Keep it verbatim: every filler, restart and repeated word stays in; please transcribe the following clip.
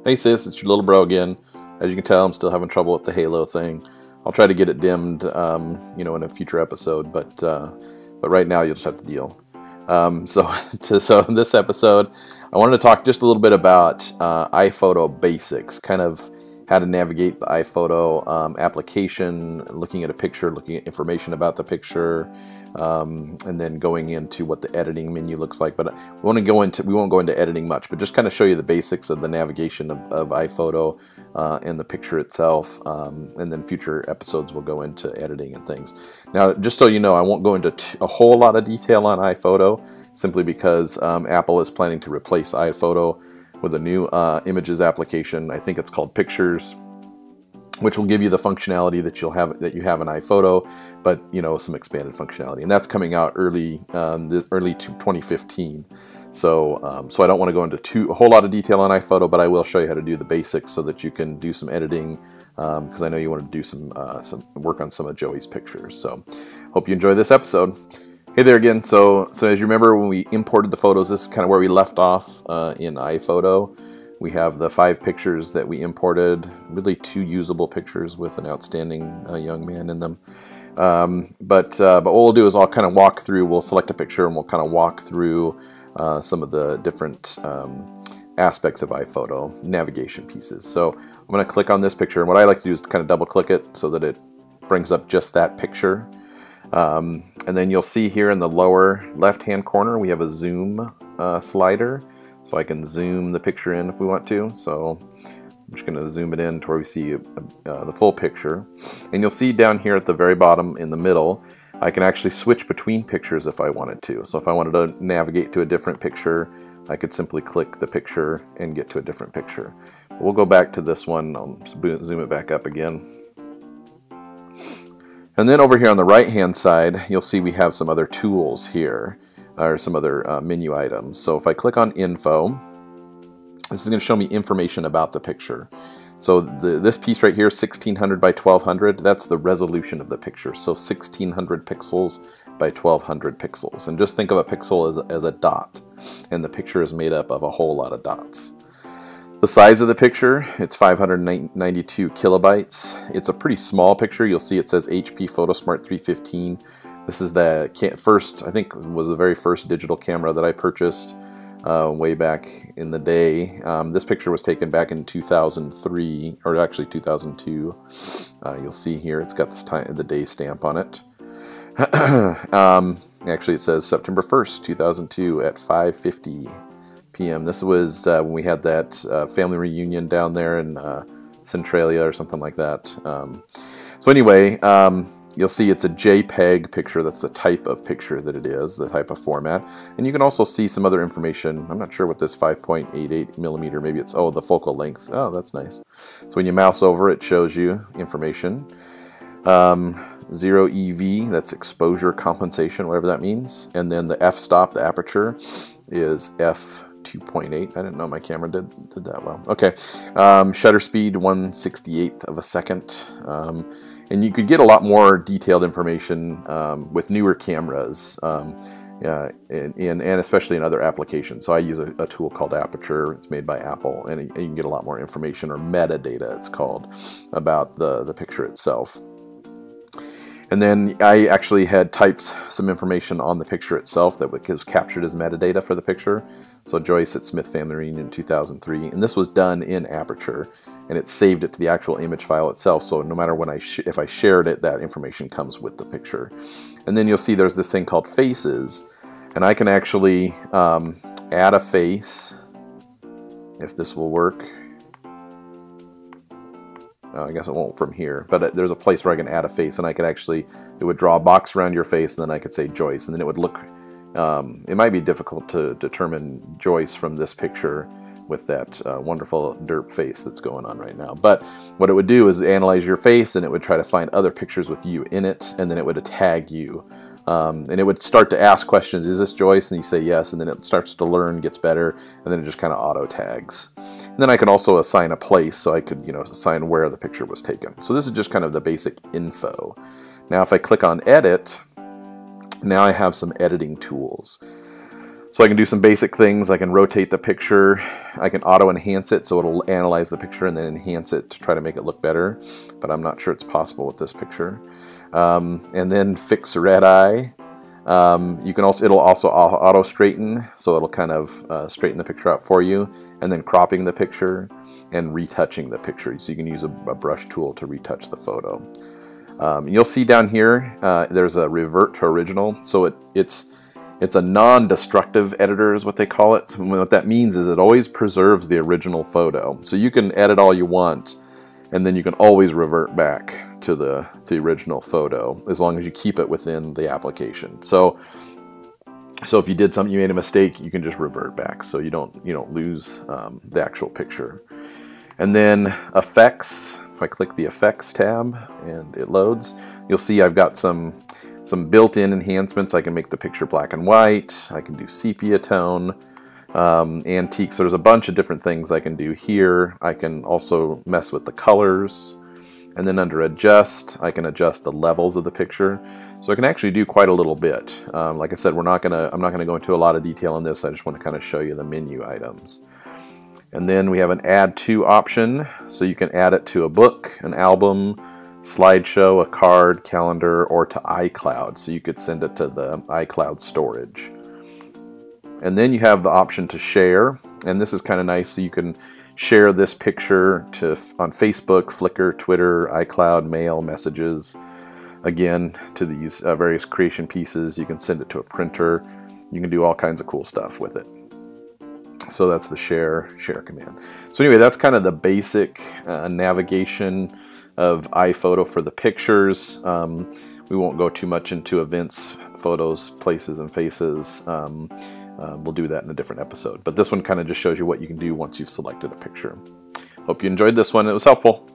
Hey sis, it's your little bro again. As you can tell, I'm still having trouble with the halo thing. I'll try to get it dimmed, um, you know, in a future episode, but uh, but right now you'll just have to deal. Um, so, to, so in this episode, I wanted to talk just a little bit about uh, iPhoto basics, kind of how to navigate the iPhoto um, application, looking at a picture, looking at information about the picture, um, and then going into what the editing menu looks like. But we want to go into we won't go into editing much, but just kind of show you the basics of the navigation of, of iPhoto uh, and the picture itself. Um, and then future episodes will go into editing and things. Now, just so you know, I won't go into t a whole lot of detail on iPhoto, simply because um, Apple is planning to replace iPhoto with a new uh, images application. I think it's called Pictures, which will give you the functionality that you'll have that you have in iPhoto, but you know, some expanded functionality, and that's coming out early, um, the early to twenty fifteen. So, um, so I don't want to go into too a whole lot of detail on iPhoto, but I will show you how to do the basics so that you can do some editing, because um, I know you want to do some uh, some work on some of Joey's pictures. So, hope you enjoy this episode. Hey there again. So, so as you remember, when we imported the photos, this is kind of where we left off uh, in iPhoto. We have the five pictures that we imported, really two usable pictures with an outstanding uh, young man in them. Um, but, uh, but what we'll do is I'll kind of walk through, we'll select a picture and we'll kind of walk through uh, some of the different um, aspects of iPhoto, navigation pieces. So I'm going to click on this picture, and what I like to do is kind of double click it so that it brings up just that picture. Um, and then you'll see here in the lower left hand corner we have a zoom uh, slider, so I can zoom the picture in if we want to. So I'm just going to zoom it in to where we see uh, the full picture, and you'll see down here at the very bottom in the middle I can actually switch between pictures if I wanted to. So if I wanted to navigate to a different picture, I could simply click the picture and get to a different picture. We'll go back to this one. I'll zoom it back up again. And then over here on the right hand side, you'll see we have some other tools here, or some other uh, menu items. So if I click on Info, this is going to show me information about the picture. So the, this piece right here, sixteen hundred by twelve hundred, that's the resolution of the picture. So sixteen hundred pixels by twelve hundred pixels. And just think of a pixel as, as a dot, and the picture is made up of a whole lot of dots. The size of the picture, it's five hundred ninety-two kilobytes. It's a pretty small picture. You'll see it says H P PhotoSmart three fifteen. This is the first, I think was the very first digital camera that I purchased uh, way back in the day. Um, this picture was taken back in two thousand three, or actually two thousand two. Uh, you'll see here it's got this time, the day stamp on it. um, actually it says September first, two thousand two at five fifty p m This was uh, when we had that uh, family reunion down there in uh, Centralia or something like that. Um, so anyway, um, you'll see it's a JPEG picture. That's the type of picture that it is, the type of format. And you can also see some other information. I'm not sure what this five point eight eight millimeter, maybe it's, oh, the focal length. Oh, that's nice. So when you mouse over, it shows you information. Um, zero E V, that's exposure compensation, whatever that means. And then the f-stop, the aperture, is f two point eight. I didn't know my camera did, did that well. Okay, um, shutter speed one sixty-eighth of a second. Um, and you could get a lot more detailed information um, with newer cameras, um, uh, and, and, and especially in other applications. So I use a, a tool called Aperture. It's made by Apple, and you can get a lot more information, or metadata it's called, about the, the picture itself. And then I actually had typed some information on the picture itself that was captured as metadata for the picture. So Joyce at Smith Family Reunion in two thousand three, and this was done in Aperture, and it saved it to the actual image file itself. So no matter when I sh if I shared it, that information comes with the picture. And then you'll see there's this thing called Faces, and I can actually um, add a face, if this will work. Uh, I guess it won't from here, but there's a place where I can add a face, and I could actually, it would draw a box around your face, and then I could say Joyce, and then it would look, um, it might be difficult to determine Joyce from this picture with that uh, wonderful derp face that's going on right now. But what it would do is analyze your face, and it would try to find other pictures with you in it, and then it would tag you. Um, and it would start to ask questions, is this Joyce? And you say yes, and then it starts to learn, gets better, and then it just kind of auto tags. And then I can also assign a place, so I could, you know, assign where the picture was taken. So this is just kind of the basic info. Now if I click on edit, now I have some editing tools. So I can do some basic things. I can rotate the picture. I can auto enhance it, so it'll analyze the picture and then enhance it to try to make it look better. But I'm not sure it's possible with this picture. Um, and then fix red eye. Um, you can also it'll also auto straighten, so it'll kind of uh, straighten the picture out for you. And then cropping the picture and retouching the picture. So you can use a, a brush tool to retouch the photo. Um, you'll see down here uh, there's a revert to original. So it it's It's a non-destructive editor is what they call it. So what that means is it always preserves the original photo. So you can edit all you want, and then you can always revert back to the, to the original photo as long as you keep it within the application. So, so if you did something, you made a mistake, you can just revert back, so you don't you don't lose um, the actual picture. And then effects. If I click the effects tab and it loads, you'll see I've got some. Some built-in enhancements. I can make the picture black and white. I can do sepia tone, um, antique. So there's a bunch of different things I can do here. I can also mess with the colors. And then under adjust, I can adjust the levels of the picture. So I can actually do quite a little bit. Um, like I said, we're not gonna, I'm not gonna go into a lot of detail on this. I just want to kind of show you the menu items. And then we have an add to option. So you can add it to a book, an album, slideshow, a card, calendar, or to iCloud. So you could send it to the iCloud storage. And then you have the option to share, and this is kind of nice. So you can share this picture to on Facebook, Flickr, Twitter, iCloud, Mail, Messages. Again, to these uh, various creation pieces. You can send it to a printer. You can do all kinds of cool stuff with it. So that's the share share command. So anyway, that's kind of the basic uh, navigation of iPhoto for the pictures. Um, we won't go too much into events, photos, places, and faces. Um, uh, we'll do that in a different episode. But this one kind of just shows you what you can do once you've selected a picture. Hope you enjoyed this one. It was helpful.